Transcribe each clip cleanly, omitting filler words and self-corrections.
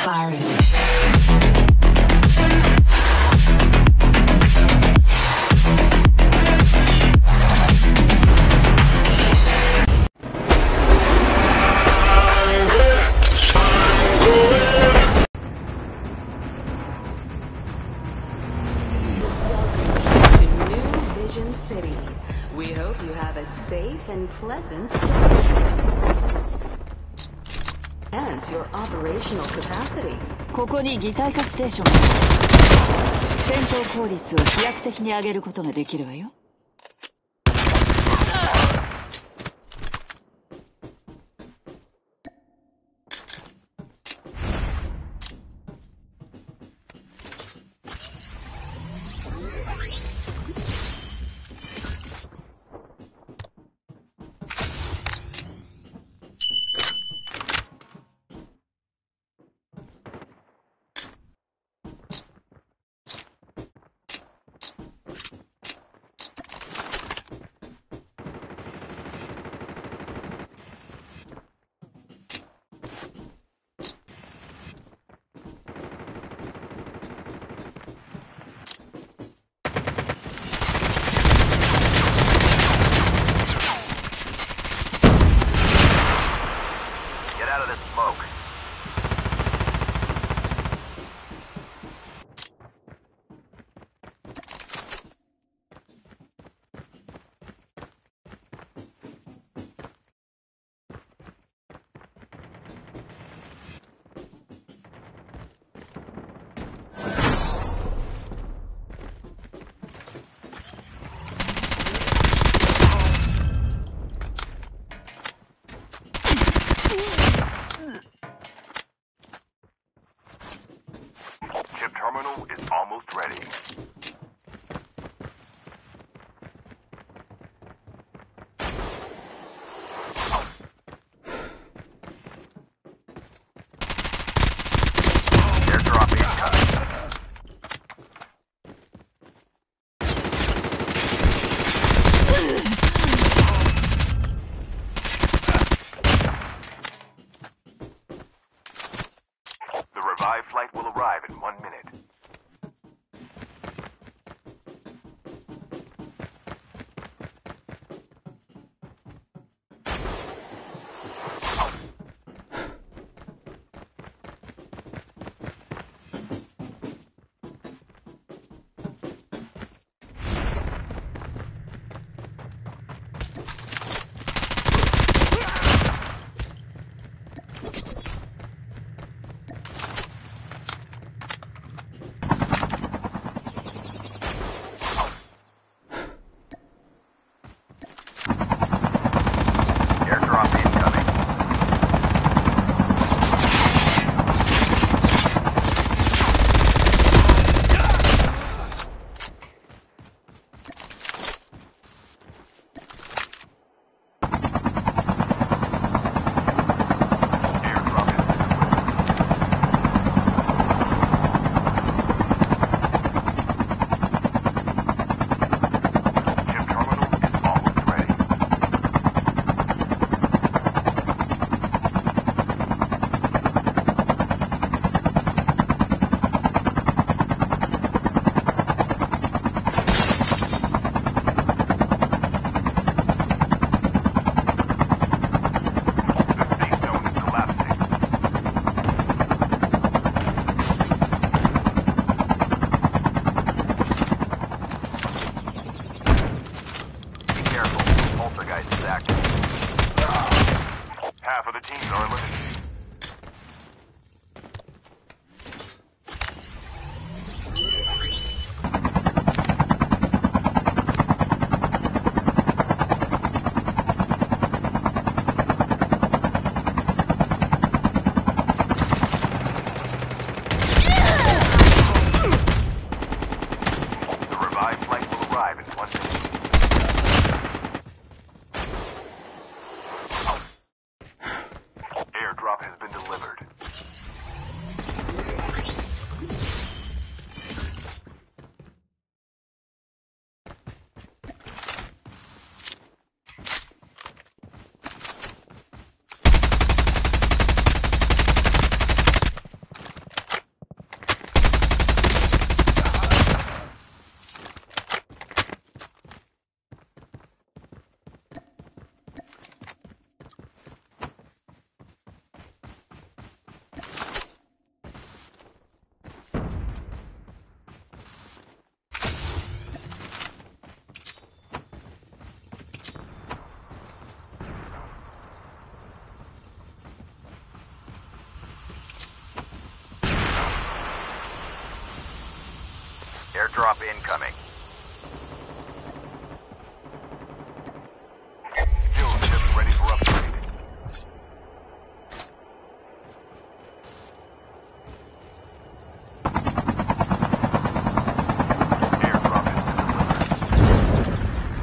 virus. City. We hope you have a safe and pleasant stay. Enhance your operational capacity. ここに擬態化ステーションがある。戦闘効率を飛躍的に上げることができるわよ。 Terminal is almost ready. Airdrop incoming. The revived flight will arrive in 1 minute. Half of the teams are eliminated. The revived flight will arrive in 1 minute. Airdrop has been delivered. Airdrop incoming. Fuel ship ready for upgrade. Airdrop is delivered.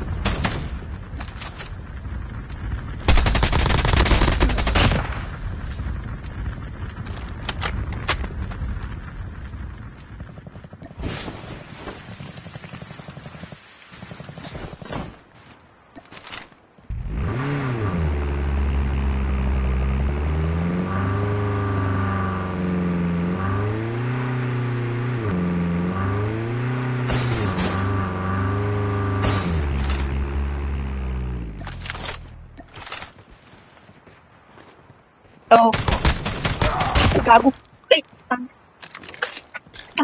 Đâu? Cả cũng tích ăn. Ăn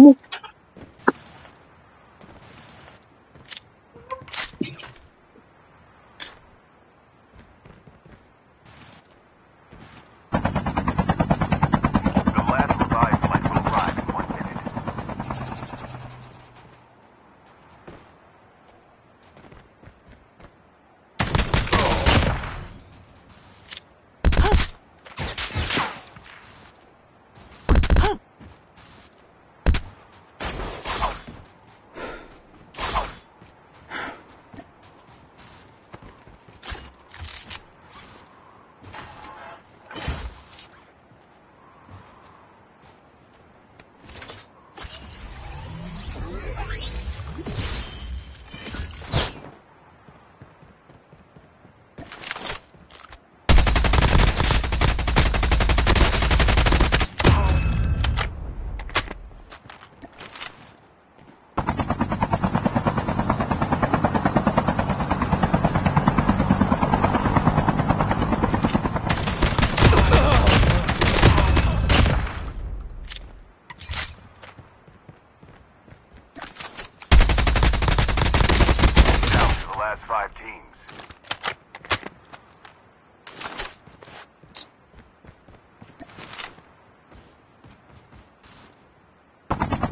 The last revived flight will arrive in 1 minute. Down to the last 5 teams.